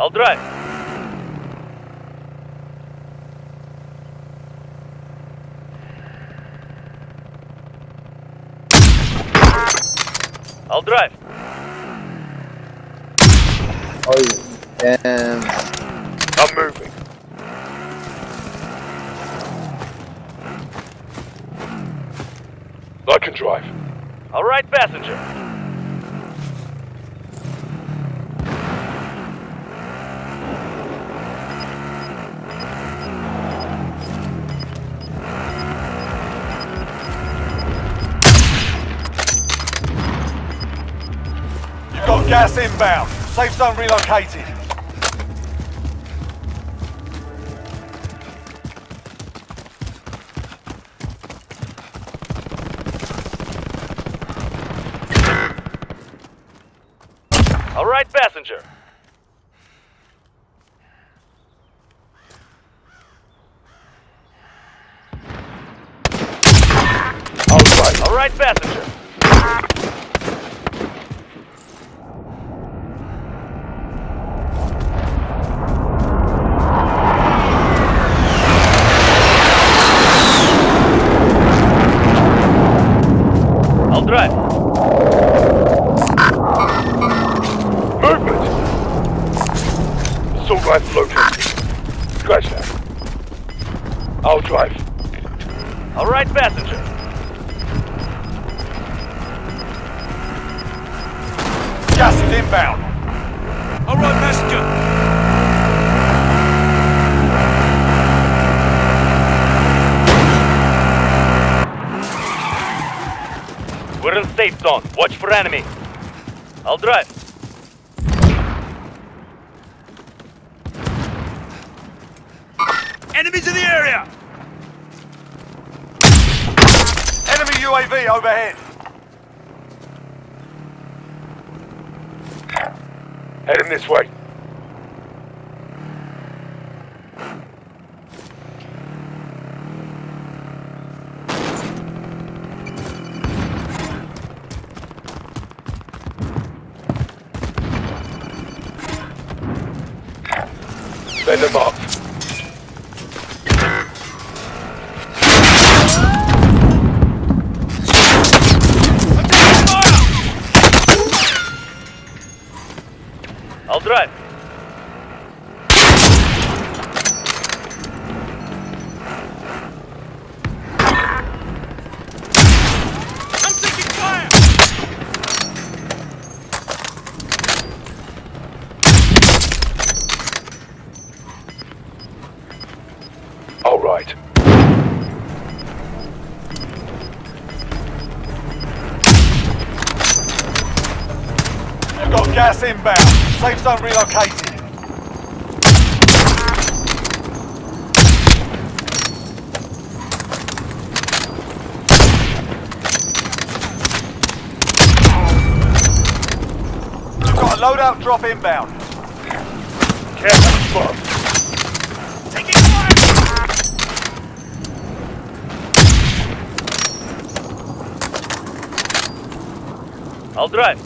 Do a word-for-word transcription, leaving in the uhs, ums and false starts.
I'll drive. I'll drive. Oh, damn. I'm moving. I can drive. All right, passenger. You've got gas inbound. Safe zone relocated. All right, passenger. I'll drive. All right, passenger. I'll drive. Movement! Assault rifle located. Scratch that. I'll drive. All right, passenger. Gas is inbound. All right, passenger. We're in safe zone. Watch for enemy. I'll drive. Enemies in the area! Enemy U A V overhead. Heading this way. Send them up. I'll drive. I'm taking fire! All right. You've got gas inbound. Safe zone relocated. You've got a loadout drop inbound. Careful, spot. Taking fire! I'll drive.